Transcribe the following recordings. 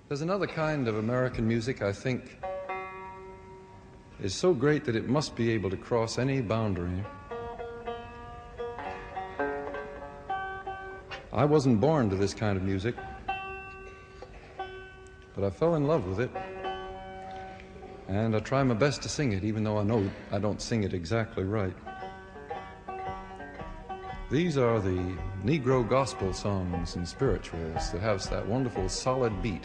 There's another kind of American music I think is so great that it must be able to cross any boundary. I wasn't born to this kind of music, but I fell in love with it, and I try my best to sing it, even though I know I don't sing it exactly right. These are the Negro gospel songs and spirituals that have that wonderful solid beat.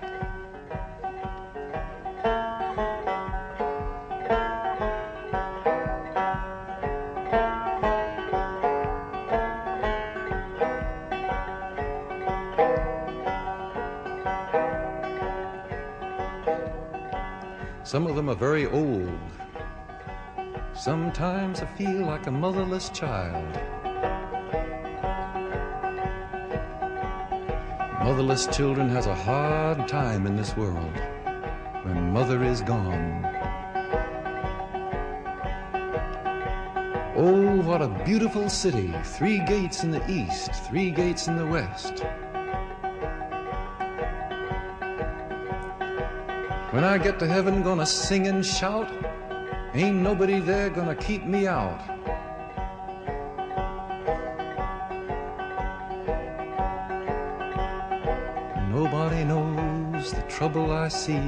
Some of them are very old. Sometimes I feel like a motherless child. Motherless children has a hard time in this world when mother is gone. Oh, what a beautiful city. 3 gates in the east, 3 gates in the west. When I get to heaven, gonna sing and shout. Ain't nobody there gonna keep me out. Nobody knows the trouble I see.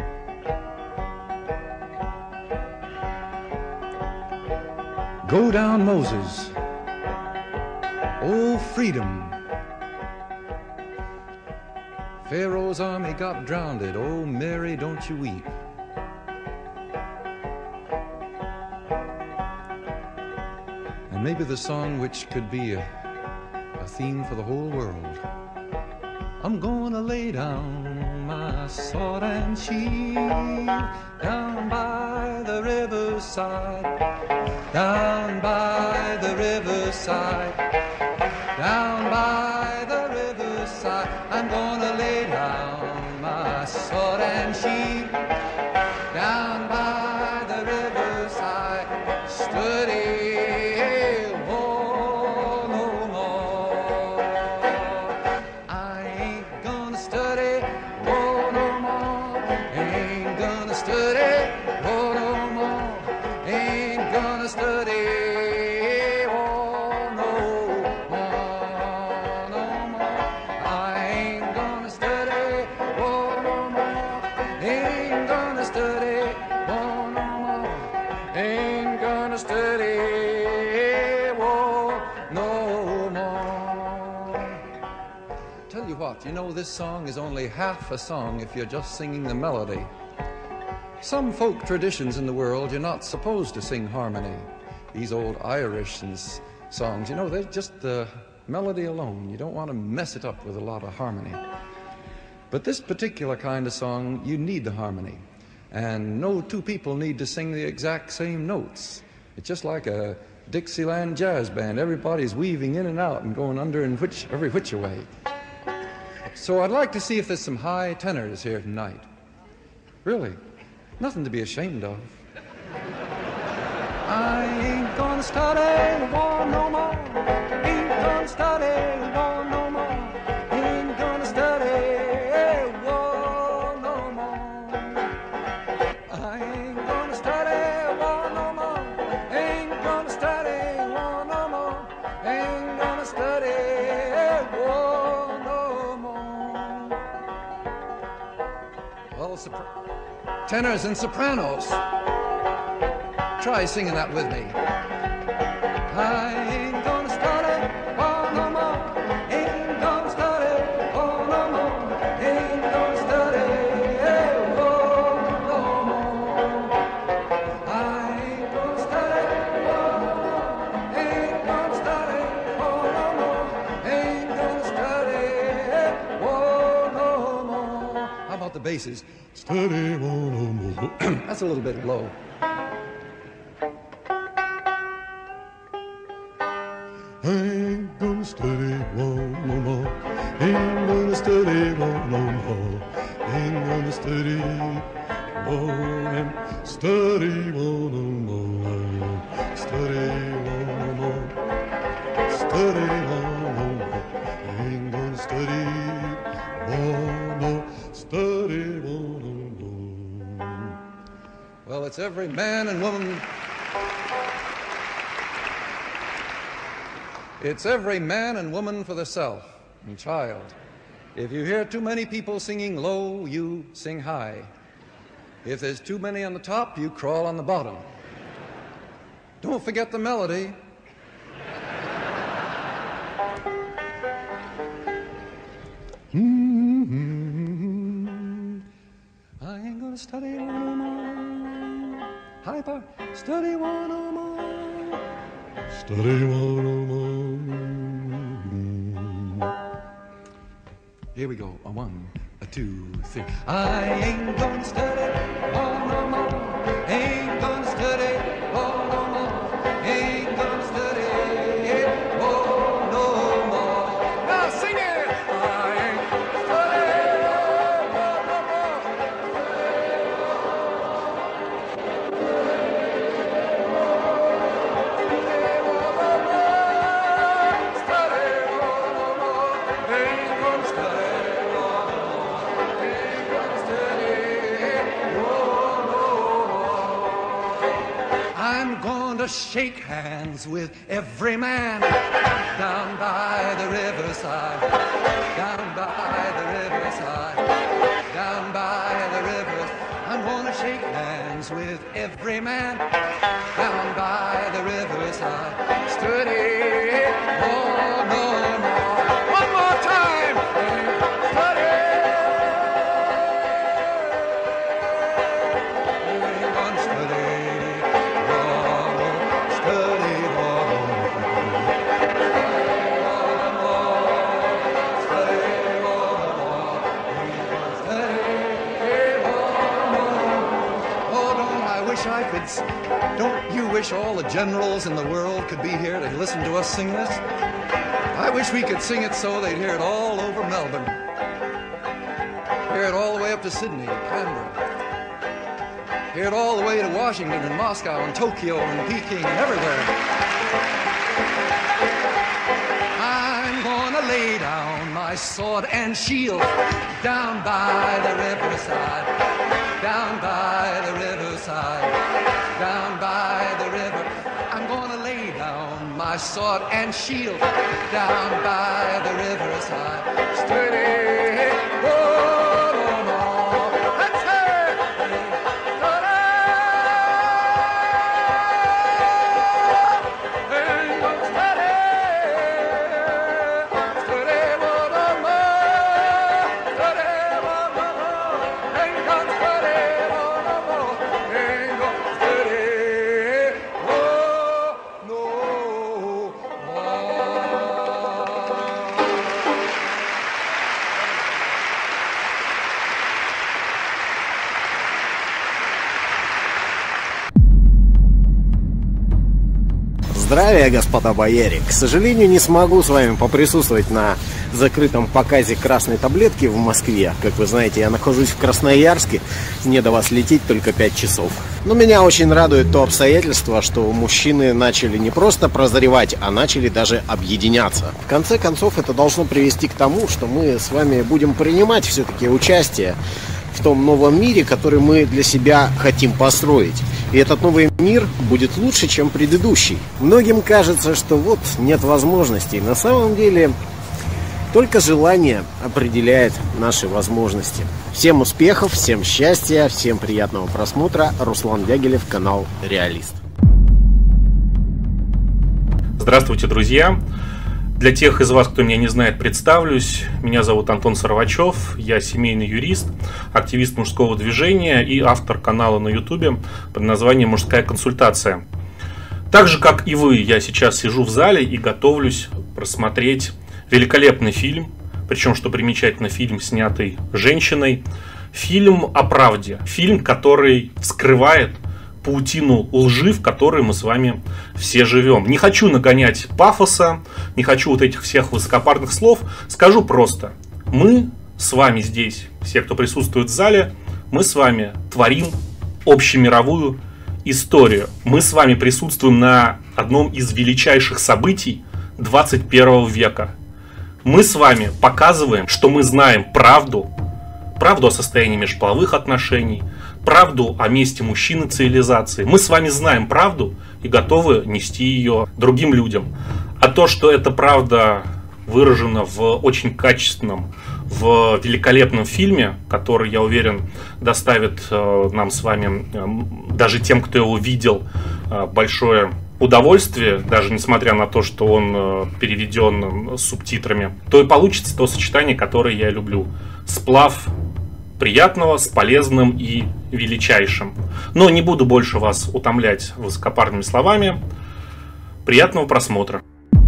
Go down, Moses. Oh, freedom. Pharaoh's army got drowned. Oh, Mary, don't you weep. And maybe the song which could be a theme for the whole world. I'm gonna lay down my sword and shield down by the riverside, down by the riverside, down by the riverside. I'm gonna lay down my sword and shield down by the riverside. Study, oh, no more. I ain't gonna study, oh, no more. Ain't gonna study, oh, no more. Ain't gonna study. You know, this song is only half a song if you're just singing the melody. Some folk traditions in the world, you're not supposed to sing harmony. These old Irish songs, you know, they're just the melody alone. You don't want to mess it up with a lot of harmony. But this particular kind of song, you need the harmony. And no 2 people need to sing the exact same notes. It's just like a Dixieland jazz band. Everybody's weaving in and out and going under and every which way. So I'd like to see if there's some high tenors here tonight. Really, nothing to be ashamed of. I ain't gonna study the war no more. Ain't gonna study the war no more. Ain't gonna study war no more. I ain't gonna study war no more. Ain't gonna study war no more. Ain't gonna study war no more. Well, tenors and sopranos, try singing that with me. I ain't gonna study, oh no more. Ain't gonna study, oh no more. Ain't gonna study, oh no more. I ain't gonna study, oh no more. Ain't gonna study, oh no more. Ain't gonna study, oh no more. How about the basses? Study, oh no more. That's a little bit low. Ain't gonna study one no more. Ain't gonna study one no more. Ain't gonna study one and study one no more. Study one no more. Study one no more. Ain't gonna study one no. Study it's every man and woman. It's every man and woman for the self and child. If you hear too many people singing low, you sing high. If there's too many on the top, you crawl on the bottom. Don't forget the melody. I ain't gonna study one no more. High part, study one no more. Study one no more. Here we go. A 1, a 2, 3. I ain't gonna study one no more. Ain't gonna study one no more. Ain't gonna study one no more. Now sing it. To shake hands with every man down by the riverside, down by the riverside, down by the river. I'm gonna shake hands with every man down by the riverside. Steady, oh no more. One more time. Steady. Don't you wish all the generals in the world could be here to listen to us sing this? I wish we could sing it so they'd hear it all over Melbourne. Hear it all the way up to Sydney and Canberra. Hear it all the way to Washington and Moscow and Tokyo and Peking and everywhere. I'm gonna lay down my sword and shield down by the riverside, down by the riverside, down by the river. I'm gonna lay down my sword and shield down by the riverside. Steady, oh no more. Let's hear Здравия, господа бояре! К сожалению, не смогу с вами поприсутствовать на закрытом показе красной таблетки в Москве. Как вы знаете, я нахожусь в Красноярске, мне до вас лететь только 5 часов. Но меня очень радует то обстоятельство, что мужчины начали не просто прозревать, а начали даже объединяться. В конце концов, это должно привести к тому, что мы с вами будем принимать все-таки участие в том новом мире, который мы для себя хотим построить. И этот новый мир будет лучше, чем предыдущий. Многим кажется, что вот нет возможностей. На самом деле, только желание определяет наши возможности. Всем успехов, всем счастья, всем приятного просмотра. Руслан Дягилев, канал Реалист. Здравствуйте, друзья! Для тех из вас, кто меня не знает, представлюсь. Меня зовут Антон Саровачев, я семейный юрист, активист мужского движения и автор канала на YouTube под названием «Мужская консультация». Так же, как и вы, я сейчас сижу в зале и готовлюсь просмотреть великолепный фильм, причем, что примечательно, фильм, снятый женщиной, фильм о правде, фильм, который вскрывает паутину лжи, в которой мы с вами все живем. Не хочу нагонять пафоса, не хочу вот этих всех высокопарных слов. Скажу просто. Мы с вами здесь, все, кто присутствует в зале, мы с вами творим общемировую историю. Мы с вами присутствуем на одном из величайших событий 21 века. Мы с вами показываем, что мы знаем правду. Правду о состоянии межполовых отношений, правду о месте мужчины цивилизации. Мы с вами знаем правду и готовы нести ее другим людям. А то, что эта правда выражена в очень качественном, в великолепном фильме, который, я уверен, доставит нам с вами, даже тем, кто его видел, большое удовольствие, даже несмотря на то, что он переведен с субтитрами, то и получится то сочетание, которое я люблю. Сплав приятного с полезным и величайшим. Но не буду больше вас утомлять высокопарными словами. Приятного просмотра.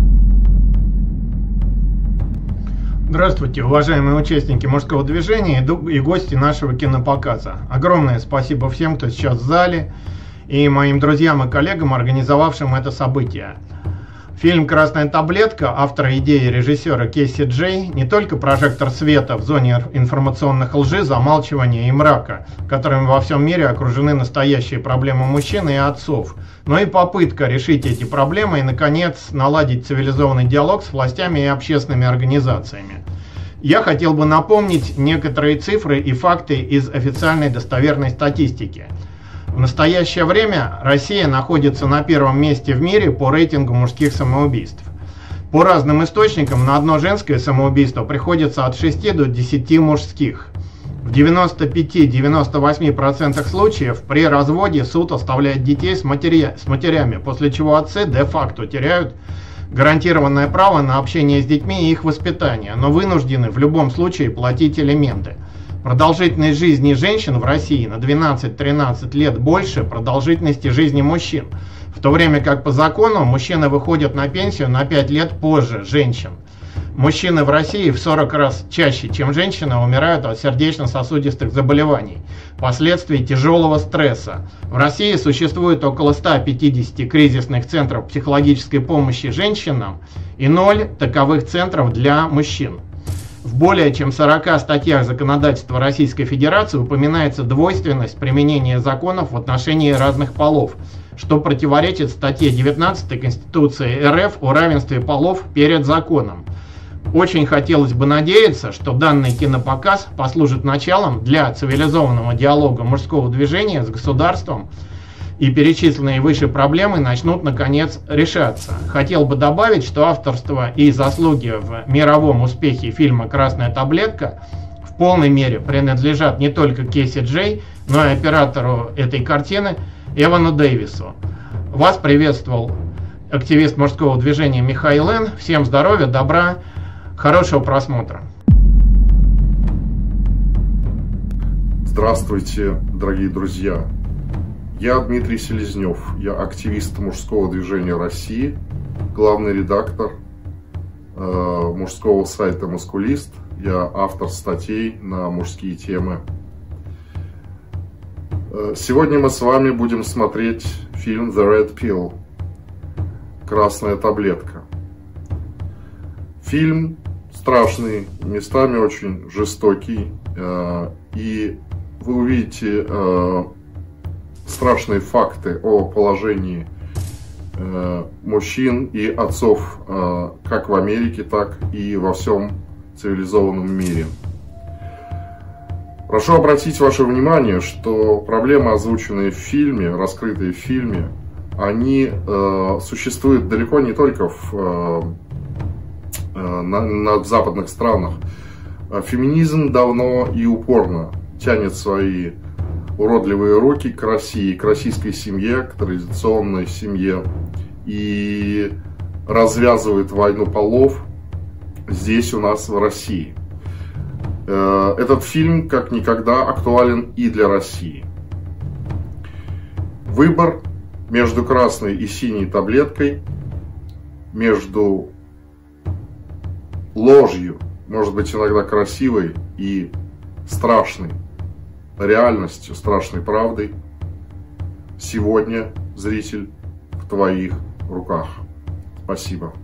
Здравствуйте, уважаемые участники мужского движения и гости нашего кинопоказа. Огромное спасибо всем, кто сейчас в зале, и моим друзьям и коллегам, организовавшим это событие. Фильм «Красная таблетка» автора идеи режиссера Кейси Джей не только прожектор света в зоне информационных лжи, замалчивания и мрака, которыми во всем мире окружены настоящие проблемы мужчин и отцов, но и попытка решить эти проблемы и, наконец, наладить цивилизованный диалог с властями и общественными организациями. Я хотел бы напомнить некоторые цифры и факты из официальной достоверной статистики. В настоящее время Россия находится на первом месте в мире по рейтингу мужских самоубийств. По разным источникам на одно женское самоубийство приходится от 6 до 10 мужских. В 95-98% случаев при разводе суд оставляет детей с матерями, после чего отцы де-факто теряют гарантированное право на общение с детьми и их воспитание, но вынуждены в любом случае платить алименты. Продолжительность жизни женщин в России на 12-13 лет больше продолжительности жизни мужчин, в то время как по закону мужчины выходят на пенсию на 5 лет позже женщин. Мужчины в России в 40 раз чаще, чем женщины, умирают от сердечно-сосудистых заболеваний, последствий тяжелого стресса. В России существует около 150 кризисных центров психологической помощи женщинам и 0 таковых центров для мужчин. В более чем 40 статьях законодательства Российской Федерации упоминается двойственность применения законов в отношении разных полов, что противоречит статье 19 Конституции РФ о равенстве полов перед законом. Очень хотелось бы надеяться, что данный кинопоказ послужит началом для цивилизованного диалога мужского движения с государством, и перечисленные выше проблемы начнут наконец решаться. Хотел бы добавить, что авторство и заслуги в мировом успехе фильма «Красная таблетка» в полной мере принадлежат не только Кейси Джей, но и оператору этой картины Эвану Дэвису. Вас приветствовал активист мужского движения Михаил Н. Всем здоровья, добра, хорошего просмотра. Здравствуйте, дорогие друзья. Я Дмитрий Селезнев, я активист мужского движения России, главный редактор мужского сайта «Маскулист», я автор статей на мужские темы. Сегодня мы с вами будем смотреть фильм «The Red Pill» «Красная таблетка». Фильм страшный, местами очень жестокий, и вы увидите страшные факты о положении мужчин и отцов как в Америке, так и во всем цивилизованном мире. Прошу обратить ваше внимание, что проблемы, озвученные в фильме, раскрытые в фильме, они существуют далеко не только в западных странах. Феминизм давно и упорно тянет свои уродливые руки к России, к российской семье, к традиционной семье, и развязывает войну полов здесь у нас в России. Этот фильм как никогда актуален и для России. Выбор между красной и синей таблеткой, между ложью, может быть иногда красивой и страшной реальностью, страшной правдой, сегодня, зритель, в твоих руках. Спасибо.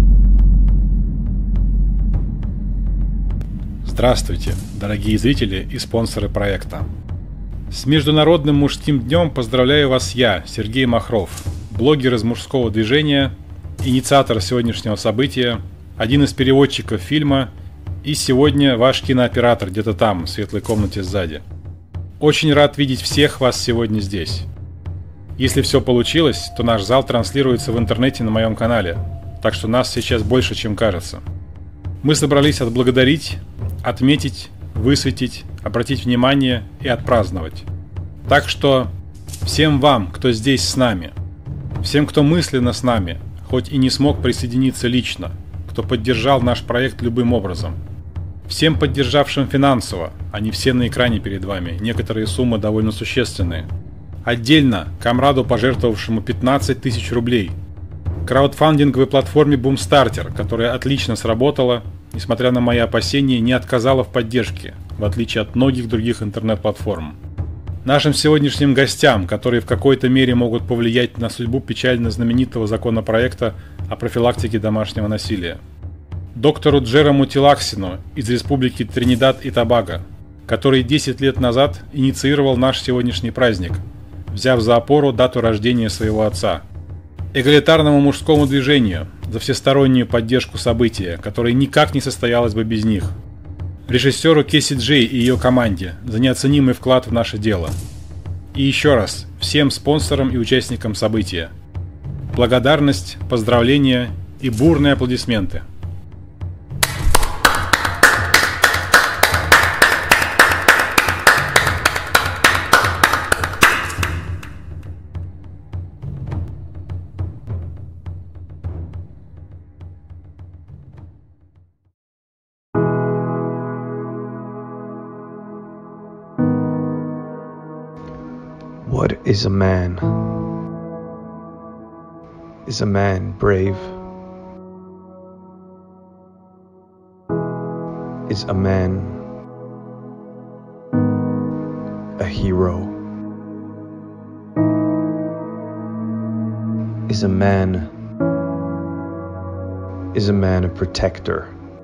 Здравствуйте, дорогие зрители и спонсоры проекта. С Международным мужским днем поздравляю вас я, Сергей Махров, блогер из мужского движения, инициатор сегодняшнего события, один из переводчиков фильма и сегодня ваш кинооператор где-то там, в светлой комнате сзади. Очень рад видеть всех вас сегодня здесь. Если все получилось, то наш зал транслируется в интернете на моем канале, так что нас сейчас больше, чем кажется. Мы собрались отблагодарить, отметить, высветить, обратить внимание и отпраздновать. Так что всем вам, кто здесь с нами, всем, кто мысленно с нами, хоть и не смог присоединиться лично, кто поддержал наш проект любым образом, всем поддержавшим финансово, они все на экране перед вами, некоторые суммы довольно существенные. Отдельно Камраду, пожертвовавшему 15 тысяч рублей, краудфандинговой платформе Boomstarter, которая отлично сработала, несмотря на мои опасения, не отказала в поддержке, в отличие от многих других интернет-платформ. Нашим сегодняшним гостям, которые в какой-то мере могут повлиять на судьбу печально знаменитого законопроекта о профилактике домашнего насилия. Доктору Джерому Тилаксину из Республики Тринидад и Тобаго, который 10 лет назад инициировал наш сегодняшний праздник, взяв за опору дату рождения своего отца. Эгалитарному мужскому движению за всестороннюю поддержку события, которое никак не состоялось бы без них. Режиссеру Кесси Джей и ее команде за неоценимый вклад в наше дело. И еще раз всем спонсорам и участникам события. Благодарность, поздравления и бурные аплодисменты. What is a man? Is a man brave? Is a man a hero? Is a man a protector?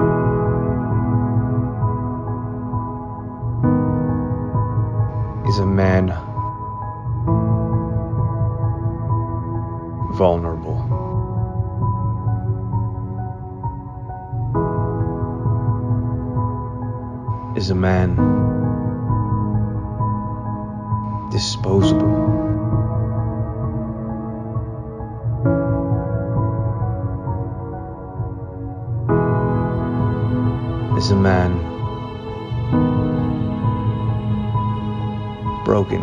Is a man vulnerable? Is a man disposable? Is a man broken?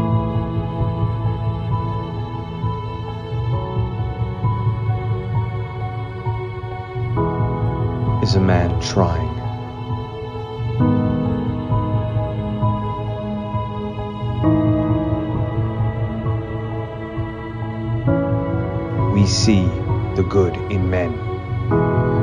Is a man trying? We see the good in men.